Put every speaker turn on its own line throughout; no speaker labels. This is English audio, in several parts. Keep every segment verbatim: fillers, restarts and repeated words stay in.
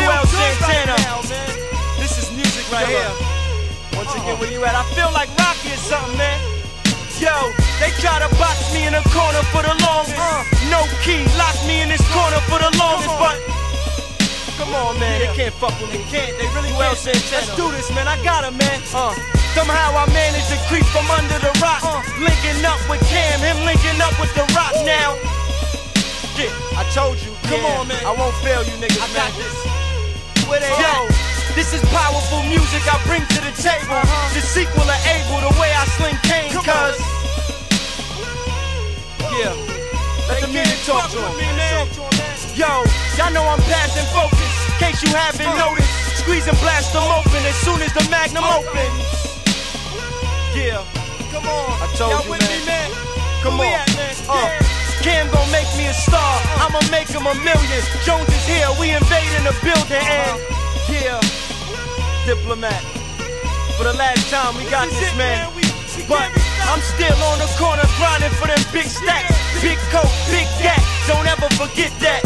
feel good right now, man. This is music right here. Once again, where you at? I feel like Rocky or something, man. Yo, they try to box me in a corner for the longest. Uh, no key, lock me in this corner for the longest, but come on, man, yeah. They can't fuck with me. They can't, they really well can't. Let's do this, man. I got him, man. Uh, somehow I managed to creep from under the rock, uh, linking up with Cam, him linking up with the Rock now. Yeah, I told you. Come yeah, on, man. I won't fail you, niggas, I man. Got this. Where they Yo. At? This is powerful music I bring to the table. Uh-huh. The sequel of Abel, the way I sling Kane, cuz. Yeah, let the music talk to him. Yo, y'all know I'm passing focus. In case you haven't uh. noticed, squeeze and blast them open as soon as the magnum opens. Yeah, come on. I told you, man. Me, man. Come Where on. At, man? Uh. Yeah. Cam gon' make me a star. I'ma make him a million. Jones is here, we invading the building, and yeah. Diplomat. For the last time, we got this, man. But I'm still on the corner grinding for them big stacks. Big coat, big gat. Don't ever forget that.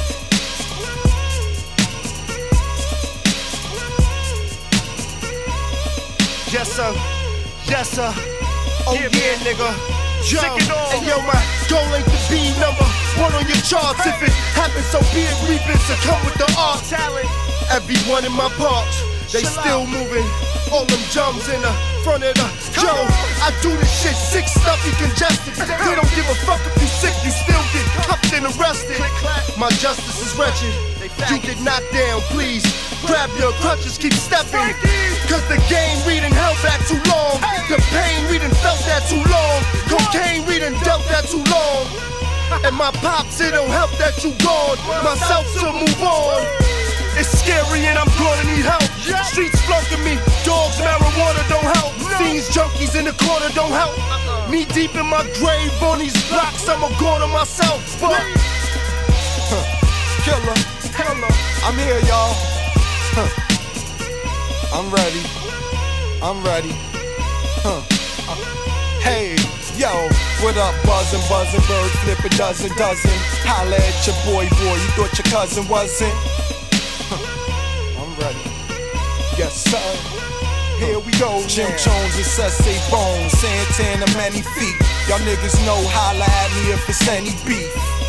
Yes, sir. Yes, sir. Oh, yeah, yeah nigga. Yo, and yo, my goal ain't to be number one on your charts. If it happens, so be it. Reapers to come with the art. Everyone in my parks. They still moving, all them jumps in the front of the Yo, I do this shit sick, stuffy, congested. They don't give a fuck if you sick, you still get cuffed and arrested. My justice is wretched, you get knocked down, please grab your crutches, keep stepping. Cause the game we done held back too long. The pain we done felt that too long. Cocaine we done dealt that too long. And my pops, it don't help that you gone. Myself to move on. It's scary and I'm gonna need help. Yeah. Streets floating me, dogs, marijuana don't help. No. Fiends, junkies in the corner don't help. Uh-uh. Knee deep in my grave on these blocks, I'm a god of myself. But huh. Killer, killer, I'm here, y'all. Huh. I'm ready, I'm ready. Huh. Hey, yo, what up, buzzin', buzzin', bird flip a dozen, dozen. Holla at your boy, boy, you thought your cousin wasn't? I'm ready. Yes, sir. Here we go. Jim now. Jones and Sesame Bones, Santana many feet. Y'all niggas know, holla at me if it's any beef.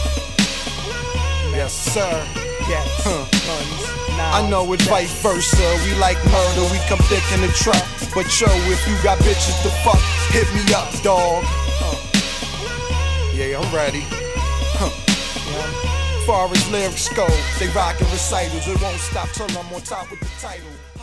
Yes, sir. Yes. Huh. I know it vice versa. We like murder, we come thick in the truck. But yo, if you got bitches to fuck, hit me up, dog. Uh. Yeah, I'm ready. Huh. Yeah. Far as lyrics go, they rockin' recitals. It won't stop till I'm on top with the title.